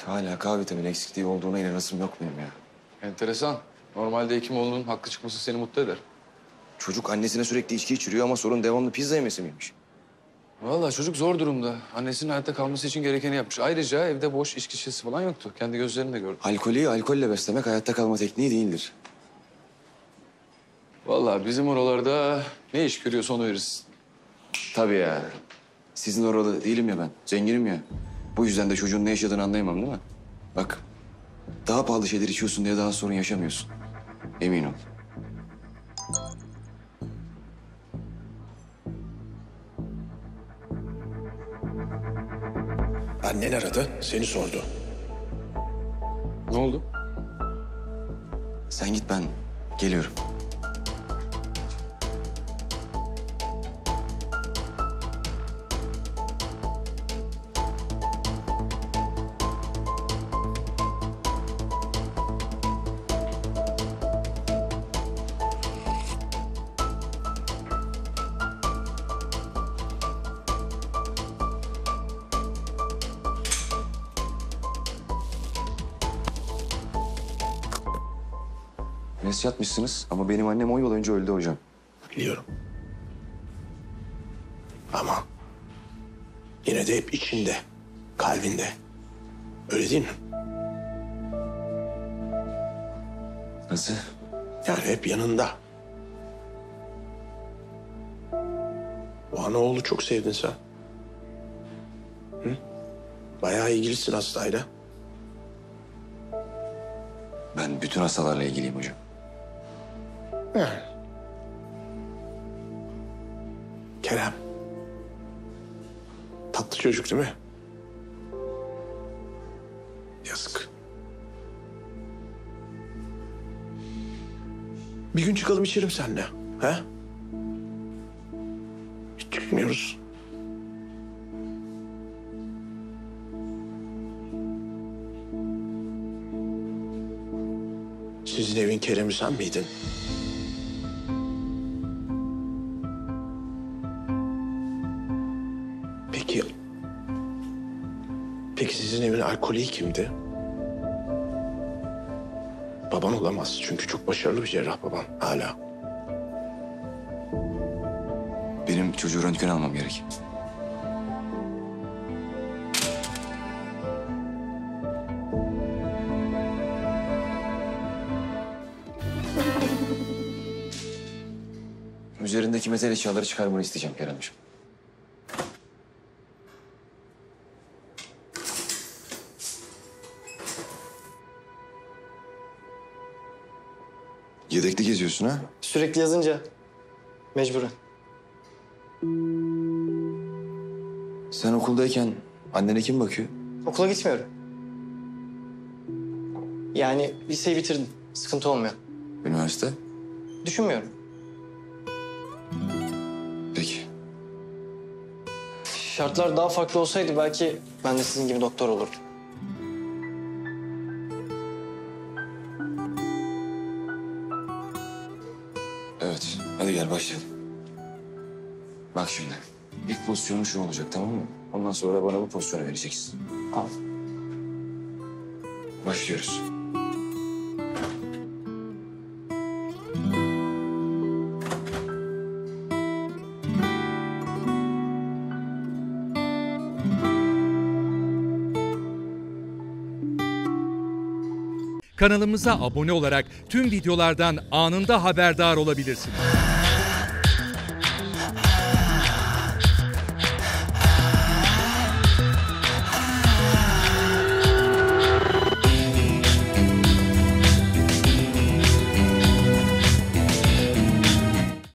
hala K vitamini eksikliği olduğuna inanasım yok benim ya. Enteresan. Normalde Hekimoğlu'nun haklı çıkması seni mutlu eder. Çocuk annesine sürekli içki içiriyor ama sorun devamlı pizza yemesi miymiş? Vallahi çocuk zor durumda. Annesinin hayatta kalması için gerekeni yapmış. Ayrıca evde boş içki şişesi falan yoktu. Kendi gözlerimle gördüm. Alkolü alkolle beslemek hayatta kalma tekniği değildir. Vallahi bizim oralarda ne iş görüyorsa onu verirsin. Tabii ya. Sizin orada değilim ya ben. Zenginim ya. Bu yüzden de çocuğun ne yaşadığını anlayamam değil mi? Bak, daha pahalı şeyler içiyorsun diye daha sorun yaşamıyorsun. Emin ol. Annen aradı, seni sordu. Ne oldu? Sen git, ben geliyorum. Mesaj atmışsınız ama benim annem 10 yıl önce öldü hocam. Biliyorum. Ama yine de hep içinde, kalbinde. Öyle değil mi? Nasıl? Yani hep yanında. O ana oğlu çok sevdin sen. Hı? Bayağı ilgilisin hastayla. Ben bütün hastalarla ilgiliyim hocam. Yani. Kerem. Tatlı çocuk değil mi? Yazık. Bir gün çıkalım içelim seninle. He? Hiç çıkmıyoruz. Sizin evin Kerem'i sen miydin? Peki... Peki sizin evin alkolü kimdi? Baban olamaz çünkü çok başarılı bir cerrah baban hala. Benim çocuğu röntgen almam gerek. Üzerindeki metal eşyaları çıkarmanı isteyeceğim Keremciğim. Yedekli geziyorsun ha? Sürekli yazınca mecburen. Sen okuldayken annene kim bakıyor? Okula gitmiyorum. Yani liseyi bitirdim. Sıkıntı olmuyor. Üniversite? Düşünmüyorum. Peki. Şartlar daha farklı olsaydı belki ben de sizin gibi doktor olurdum. Evet. Hadi gel başlayalım. Bak şimdi. İlk pozisyonun şu olacak, tamam mı? Ondan sonra bana bu pozisyonu vereceksin. Tamam. Başlıyoruz. Kanalımıza abone olarak tüm videolardan anında haberdar olabilirsiniz.